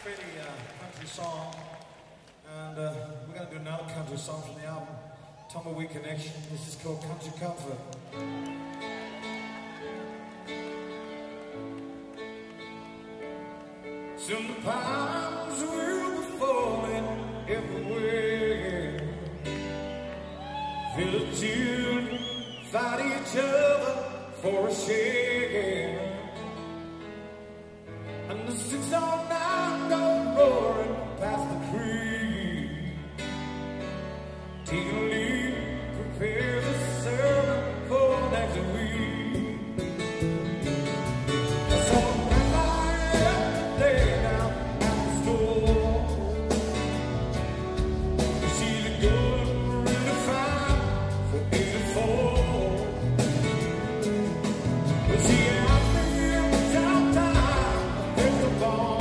pretty country song, and we're going to do another country song from the album Tumbleweed Connection. This is called Country Comfort. Soon the palms will be falling everywhere. Feel the children fight each other for a share. And the 609 go roaring past the creek. Take a lead, prepare the sermon for next week. So I'm lying there down at the store. You see the good really fine for 84. But see, I've been here for some time. There's a ball.